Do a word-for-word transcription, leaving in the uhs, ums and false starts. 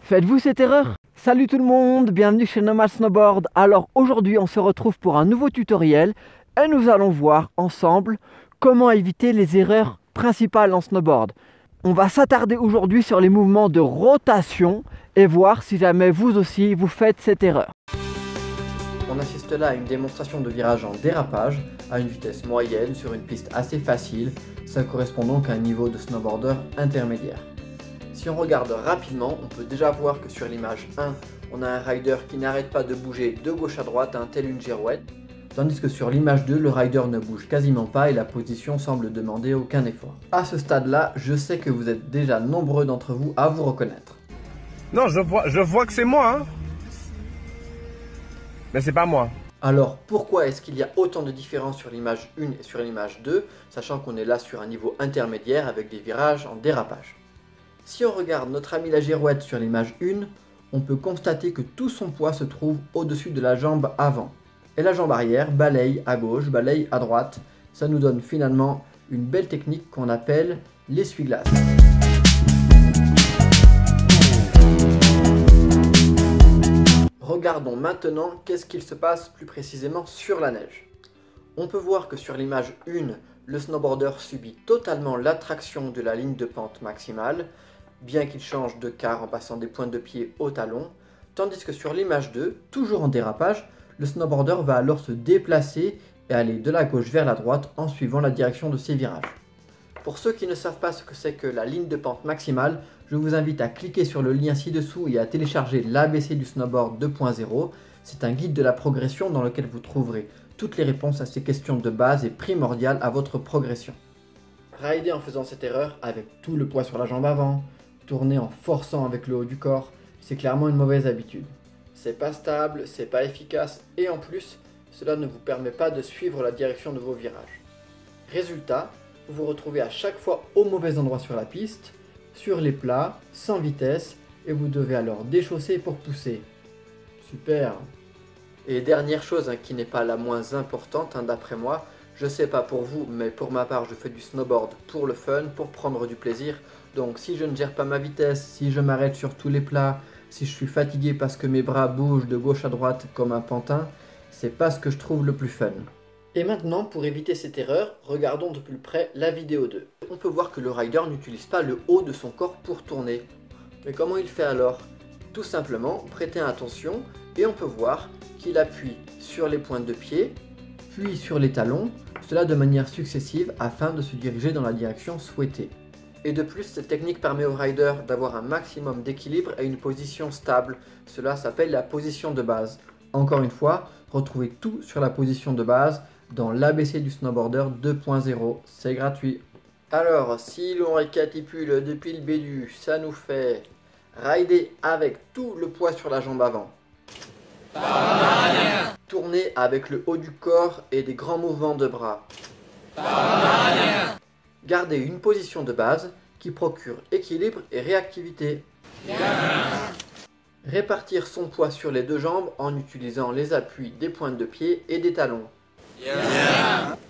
Faites-vous cette erreur? Salut tout le monde, bienvenue chez Nomad Snowboard. Alors aujourd'hui on se retrouve pour un nouveau tutoriel et nous allons voir ensemble comment éviter les erreurs principales en snowboard. On va s'attarder aujourd'hui sur les mouvements de rotation et voir si jamais vous aussi vous faites cette erreur. On assiste là à une démonstration de virage en dérapage à une vitesse moyenne sur une piste assez facile. Ça correspond donc à un niveau de snowboarder intermédiaire. Si on regarde rapidement, on peut déjà voir que sur l'image un, on a un rider qui n'arrête pas de bouger de gauche à droite, un tel une girouette. Tandis que sur l'image deux, le rider ne bouge quasiment pas et la position semble demander aucun effort. À ce stade-là, je sais que vous êtes déjà nombreux d'entre vous à vous reconnaître. Non, je vois, je vois que c'est moi, hein. Mais c'est pas moi. Alors pourquoi est-ce qu'il y a autant de différences sur l'image un et sur l'image deux, sachant qu'on est là sur un niveau intermédiaire avec des virages en dérapage? Si on regarde notre ami la girouette sur l'image un, on peut constater que tout son poids se trouve au-dessus de la jambe avant. Et la jambe arrière balaye à gauche, balaye à droite. Ça nous donne finalement une belle technique qu'on appelle l'essuie-glace. Regardons maintenant qu'est-ce qu'il se passe plus précisément sur la neige. On peut voir que sur l'image un, le snowboarder subit totalement l'attraction de la ligne de pente maximale, bien qu'il change de quart en passant des pointes de pied au talon, tandis que sur l'image deux, toujours en dérapage, le snowboarder va alors se déplacer et aller de la gauche vers la droite en suivant la direction de ses virages. Pour ceux qui ne savent pas ce que c'est que la ligne de pente maximale, je vous invite à cliquer sur le lien ci-dessous et à télécharger l'A B C du snowboard deux point zéro. C'est un guide de la progression dans lequel vous trouverez toutes les réponses à ces questions de base et primordiales à votre progression. Rider en faisant cette erreur avec tout le poids sur la jambe avant, tourner en forçant avec le haut du corps, c'est clairement une mauvaise habitude. C'est pas stable, c'est pas efficace et en plus, cela ne vous permet pas de suivre la direction de vos virages. Résultat, vous vous retrouvez à chaque fois au mauvais endroit sur la piste, sur les plats, sans vitesse, et vous devez alors déchausser pour pousser. Super! Et dernière chose hein, qui n'est pas la moins importante hein, d'après moi, je sais pas pour vous, mais pour ma part je fais du snowboard pour le fun, pour prendre du plaisir. Donc si je ne gère pas ma vitesse, si je m'arrête sur tous les plats, si je suis fatigué parce que mes bras bougent de gauche à droite comme un pantin, c'est pas ce que je trouve le plus fun. Et maintenant, pour éviter cette erreur, regardons de plus près la vidéo deux. On peut voir que le rider n'utilise pas le haut de son corps pour tourner. Mais comment il fait alors? Tout simplement, prêtez attention et on peut voir qu'il appuie sur les pointes de pied, puis sur les talons, cela de manière successive afin de se diriger dans la direction souhaitée. Et de plus, cette technique permet au rider d'avoir un maximum d'équilibre et une position stable. Cela s'appelle la position de base. Encore une fois, retrouvez tout sur la position de base dans l'A B C du snowboarder deux point zéro. C'est gratuit. Alors, si l'on récapitule depuis le début, ça nous fait rider avec tout le poids sur la jambe avant. Tourner avec le haut du corps et des grands mouvements de bras. Garder une position de base qui procure équilibre et réactivité. Yeah. Répartir son poids sur les deux jambes en utilisant les appuis des pointes de pied et des talons. Yeah.